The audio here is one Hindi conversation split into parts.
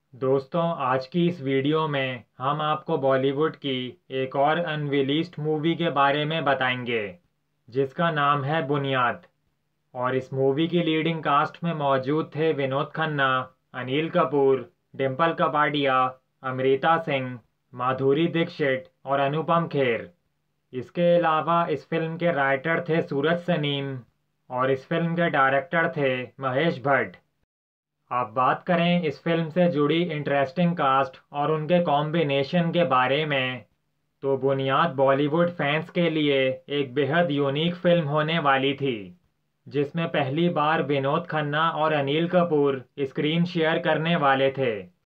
दोस्तों, आज की इस वीडियो में हम आपको बॉलीवुड की एक और अनरिलीज्ड मूवी के बारे में बताएंगे जिसका नाम है बुनियाद। और इस मूवी की लीडिंग कास्ट में मौजूद थे विनोद खन्ना, अनिल कपूर, डिम्पल कपाडिया, अमृता सिंह, माधुरी दीक्षित और अनुपम खेर। इसके अलावा इस फिल्म के राइटर थे सूरज सनीम और इस फिल्म के डायरेक्टर थे महेश भट्ट। अब बात करें इस फिल्म से जुड़ी इंटरेस्टिंग कास्ट और उनके कॉम्बिनेशन के बारे में, तो बुनियाद बॉलीवुड फैंस के लिए एक बेहद यूनिक फिल्म होने वाली थी, जिसमें पहली बार विनोद खन्ना और अनिल कपूर स्क्रीन शेयर करने वाले थे।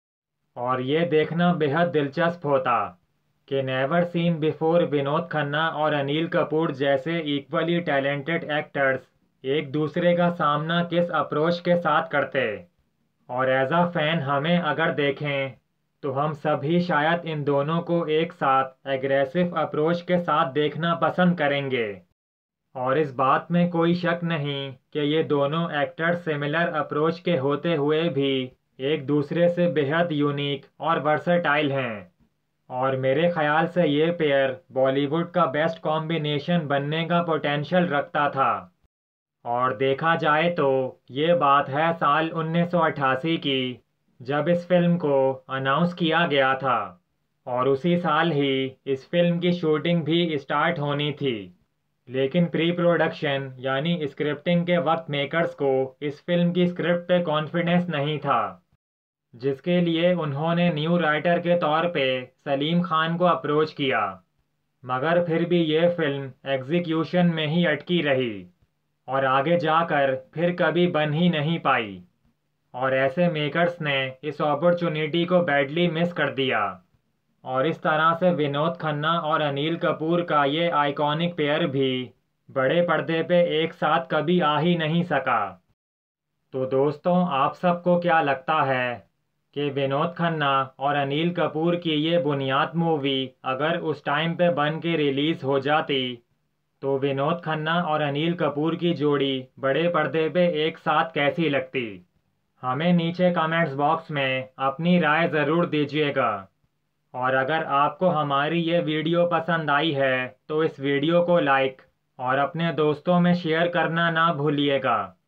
और ये देखना बेहद दिलचस्प होता कि never seen before Vinod Khanna और अनिल कपूर जैसे इक्वली टैलेंटेड एक्टर्स एक दूसरे का सामना किस अप्रोच के साथ करते। और एज अ फैन हमें अगर देखें तो हम सभी शायद इन दोनों को एक साथ एग्रेसिव अप्रोच के साथ देखना पसंद करेंगे। और इस बात में कोई शक नहीं कि ये दोनों एक्टर सिमिलर अप्रोच के होते हुए भी एक दूसरे से बेहद यूनिक और वर्सटाइल हैं। और मेरे ख्याल से ये पेयर बॉलीवुड का बेस्ट कॉम्बिनेशन बनने का पोटेंशियल रखता था। और देखा जाए तो ये बात है साल 1988 की, जब इस फिल्म को अनाउंस किया गया था। और उसी साल ही इस फिल्म की शूटिंग भी स्टार्ट होनी थी। लेकिन प्री प्रोडक्शन यानी स्क्रिप्टिंग के वक्त मेकर्स को इस फिल्म की स्क्रिप्ट पे कॉन्फिडेंस नहीं था, जिसके लिए उन्होंने न्यू राइटर के तौर पे सलीम खान को अप्रोच किया। मगर फिर भी ये फिल्म एग्जीक्यूशन में ही अटकी रही और आगे जाकर फिर कभी बन ही नहीं पाई। और ऐसे मेकर्स ने इस अपॉर्चुनिटी को बैडली मिस कर दिया। और इस तरह से विनोद खन्ना और अनिल कपूर का ये आइकॉनिक पेयर भी बड़े पर्दे पे एक साथ कभी आ ही नहीं सका। तो दोस्तों, आप सबको क्या लगता है कि विनोद खन्ना और अनिल कपूर की ये बुनियाद मूवी अगर उस टाइम पे बन के रिलीज हो जाती तो विनोद खन्ना और अनिल कपूर की जोड़ी बड़े पर्दे पे एक साथ कैसी लगती? हमें नीचे कमेंट्स बॉक्स में अपनी राय ज़रूर दीजिएगा। और अगर आपको हमारी ये वीडियो पसंद आई है तो इस वीडियो को लाइक और अपने दोस्तों में शेयर करना ना भूलिएगा।